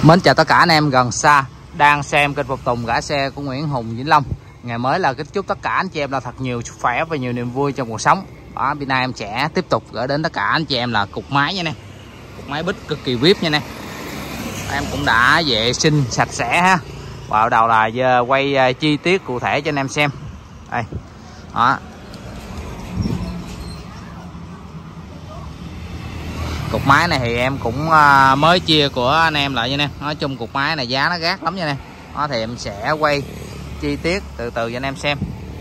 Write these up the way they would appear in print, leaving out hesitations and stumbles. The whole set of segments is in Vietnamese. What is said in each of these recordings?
Mến chào tất cả anh em gần xa đang xem kênh Phục Tùng Gã Xe của Nguyễn Hùng Vĩnh Long. Ngày mới là kính chúc tất cả anh chị em là thật nhiều sức khỏe và nhiều niềm vui trong cuộc sống. Đó, bữa nay em sẽ tiếp tục gửi đến tất cả anh chị em là cục máy nha nè. Cục máy bích cực kỳ VIP nha nè. Em cũng đã vệ sinh sạch sẽ ha. Vào đầu là giờ quay chi tiết cụ thể cho anh em xem. Đây. Đó. Cục máy này thì em cũng mới chia của anh em lại nha nè. Nói chung cục máy này giá nó gác lắm nha nè. Đó thì em sẽ quay chi tiết từ từ cho anh em xem.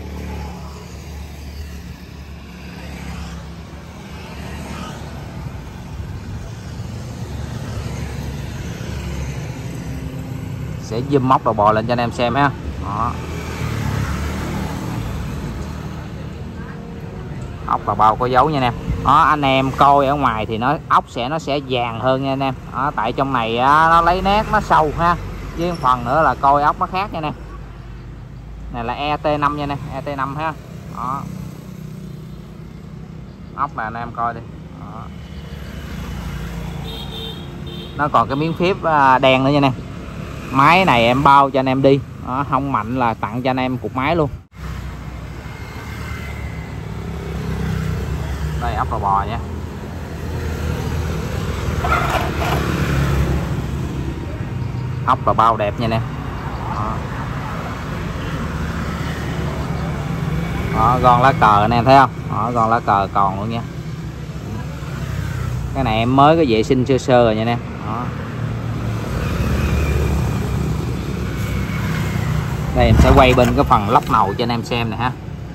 Sẽ zoom móc đầu bò lên cho anh em xem ha. Đó. Ốc là bao có dấu nha anh em. Đó, anh em coi ở ngoài thì ốc nó sẽ vàng hơn nha anh em. Đó, tại trong này nó lấy nét nó sâu ha. Với phần nữa là coi ốc nó khác nha anh em. Này là ET5 nha anh em, ET5 ha. Đó. Ốc này anh em coi đi. Đó. Nó còn cái miếng phíp đen nữa nha anh em. Máy này em bao cho anh em đi. Đó, không mạnh là tặng cho anh em cục máy luôn. Đây ốc đầu bò nha. Ốc là bao đẹp nha nè. Đó. Đó, gòn lá cờ anh em thấy không? Đó, gòn lá cờ còn luôn nha. Cái này em mới có vệ sinh sơ sơ rồi nha nè. Đó. Đây em sẽ quay bên cái phần lóc nầu cho anh em xem nè ha.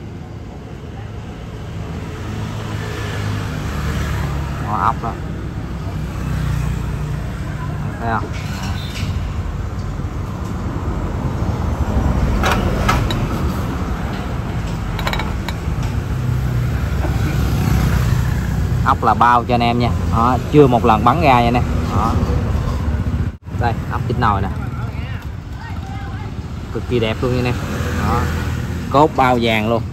Đó, ốc đó. Thấy không? Ốc là bao cho anh em nha. Đó, chưa một lần bắn ra nha nè. Đó. Đây ốc chỉnh nồi nè, cực kỳ đẹp luôn nha nè. Đó. Cốt bao vàng luôn.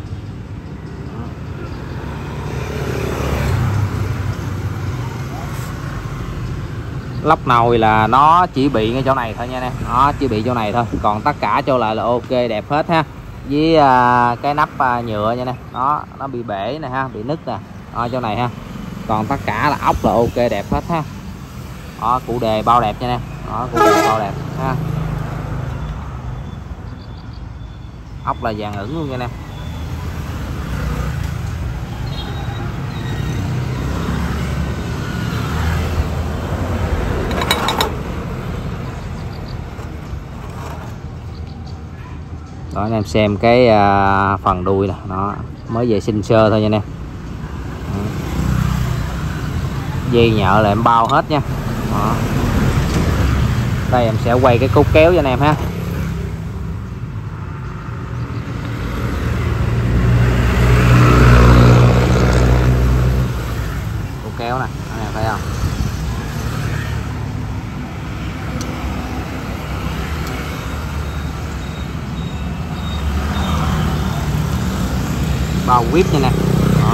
Lóc nồi là nó chỉ bị ngay chỗ này thôi nha nè. Nó chỉ bị chỗ này thôi, còn tất cả chỗ lại là ok đẹp hết ha. Với cái nắp nhựa nha nè, nó bị bể nè ha, bị nứt nè chỗ này ha. Còn tất cả là ốc là ok đẹp hết ha. Đó, cụ đề bao đẹp nha nè. Đó, cụ đề bao đẹp ha. Ốc là vàng ửng luôn nha nè. Đó anh em xem cái phần đuôi nè, nó mới vệ sinh sơ thôi nha anh em. Dây nhợ là em bao hết nha. Đó. Đây em sẽ quay cái cốt kéo cho anh em ha. Cốt kéo nè, anh em thấy không? Bao quýt nha nè. Đó.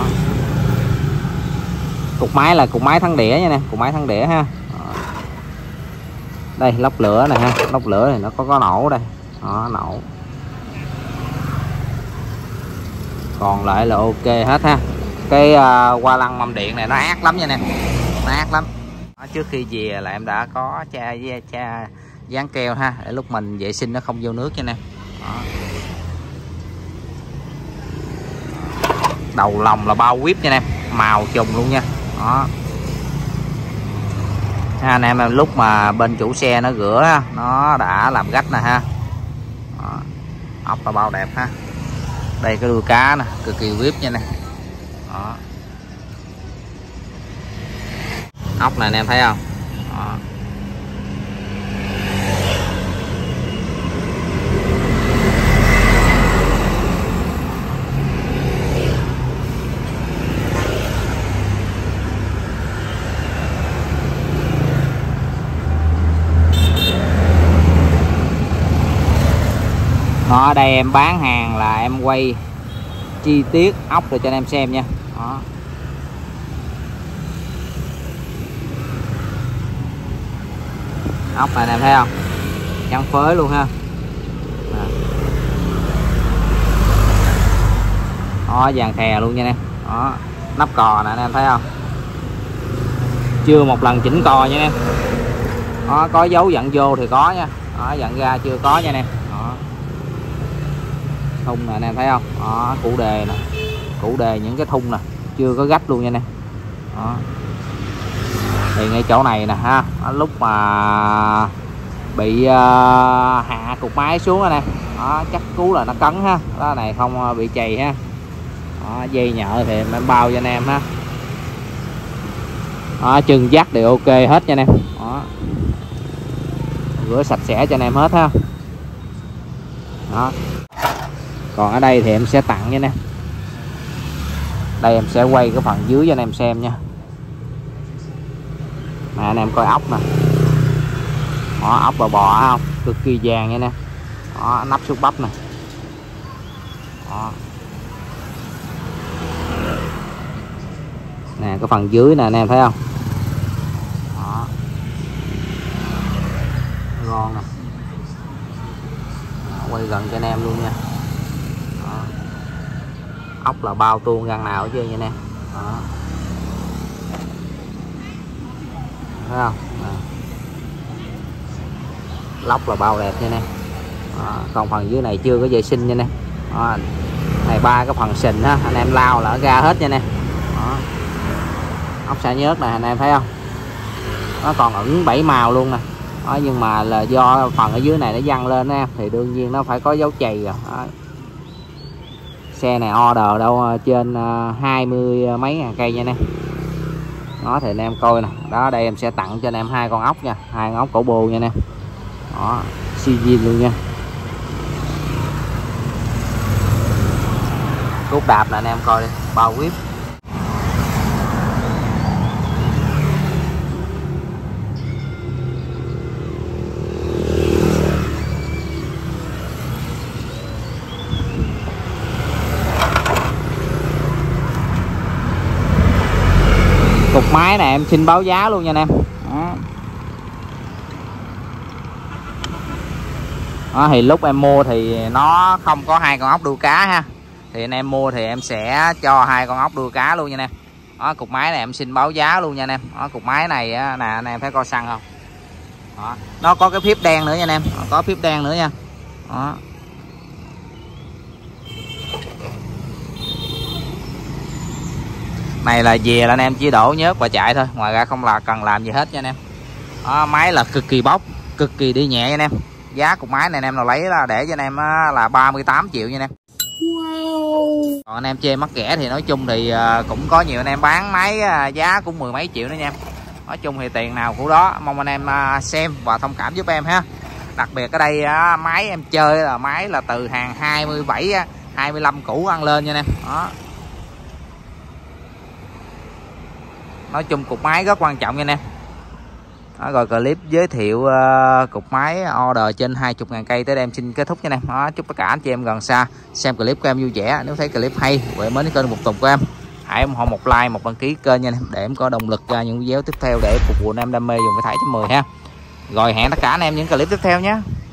Cục máy là cục máy thắng đĩa nha nè, cục máy thắng đĩa ha. Đó. Đây lốc lửa này ha, lốc lửa này nó có nổ đây. Đó, nổ. Còn lại là ok hết ha. Cái hoa lăng mâm điện này nó ác lắm nha nè, nó ác lắm. Đó, trước khi về là em đã có cha dán keo ha, để lúc mình vệ sinh nó không vô nước nha nè. Đó. Đầu lòng là bao quýt nha em, màu trùng luôn nha. Đó. Anh em lúc mà bên chủ xe nó rửa nó đã làm gách nè ha. Đó. Ốc là bao đẹp ha. Đây cái đuôi cá nè, cực kỳ vip nha nè. Đó. Ốc này anh em thấy không? Đó. Đó, đây em bán hàng là em quay chi tiết ốc rồi cho anh em xem nha. Đó. ốc này anh em thấy không, trắng phới luôn ha. Đó, vàng khè luôn nha anh em. Đó, nắp cò nè anh em thấy không, chưa một lần chỉnh cò nha anh em. Đó, có dấu dặn vô thì có nha, đó, dặn ra chưa có nha anh em. Đó, thun nè anh em thấy không. Đó, cụ đề nè, cụ đề những cái thun nè chưa có gách luôn nha anh em. Đó, thì ngay chỗ này nè ha, lúc mà bị hạ cục máy xuống anh em, đó, chắc cú là nó cấn ha, đó này không bị chày ha. Đó, dây nhợ thì em bao cho anh em ha. Đó, chân dắt đều ok hết cho anh em. Đó, rửa sạch sẽ cho anh em hết ha. Đó, còn ở đây thì em sẽ tặng nha anh em. Đây em sẽ quay cái phần dưới cho anh em xem nha. Nè anh em coi ốc nè. Đó, ốc bò không, cực kỳ vàng nha nè. Đó, nắp xúc bắp nè. Đó, nè cái phần dưới nè anh em thấy không. Đó, ngon nè. Đó, quay gần cho anh em luôn nha. Đó, ốc là bao tuôn răng nào chứ nha anh em. Đó, thấy không. Đó, lóc là bao đẹp nha nè. Còn phần dưới này chưa có vệ sinh nha nè. Này ba cái phần sình ha, anh em lao là ra hết nha nè. Ốc xả nhớt này anh em thấy không, nó còn ẩn 7 màu luôn nè. Đó, nhưng mà là do phần ở dưới này nó văng lên em thì đương nhiên nó phải có dấu chày rồi. Đó, xe này order đâu trên 20 mấy ngàn cây nha nè. Đó thì anh em coi nè. Đó, đây em sẽ tặng cho anh em 2 con ốc nha, 2 con ốc cổ bồ nha nè. Đó, xi zin luôn nha. Cốt đạp là anh em coi đi, bao whip. Cục máy này em xin báo giá luôn nha anh em. Đó. Đó, thì lúc em mua thì nó không có 2 con ốc đuôi cá ha, thì anh em mua thì em sẽ cho 2 con ốc đuôi cá luôn nha anh em. Đó, cục máy này em xin báo giá luôn nha anh em. Đó, cục máy này á, nè anh em thấy coi xăng không. Đó, nó có cái phíp đen nữa nha anh em. Đó, có phíp đen nữa nha. Đó, này là về là anh em chỉ đổ nhớt và chạy thôi, ngoài ra không là cần làm gì hết nha anh em. Đó, máy là cực kỳ bóc, cực kỳ đi nhẹ nha anh em. Giá cục máy này anh em nào lấy là để cho anh em là 38 triệu nha anh em. Wow. Còn anh em chê mắc rẻ thì nói chung thì cũng có nhiều anh em bán máy giá cũng 10 mấy triệu nữa nha em. Nói chung thì tiền nào của đó, mong anh em xem và thông cảm giúp em ha. Đặc biệt ở đây máy em chơi là máy là từ hàng 27 25 cũ ăn lên nha anh em. Đó, nói chung cục máy rất quan trọng nha anh em. Đó, rồi clip giới thiệu cục máy order trên 20.000 cây tới đây em xin kết thúc nha anh em. Đó, chúc tất cả anh chị em gần xa xem clip của em vui vẻ. Nếu thấy clip hay và mến kênh Một Tùng của em, hãy ủng hộ một like, một đăng ký kênh nha anh em, để em có động lực ra những video tiếp theo để phục vụ anh em đam mê dùng cái thải 10 ha. Rồi hẹn tất cả anh em những clip tiếp theo nhé.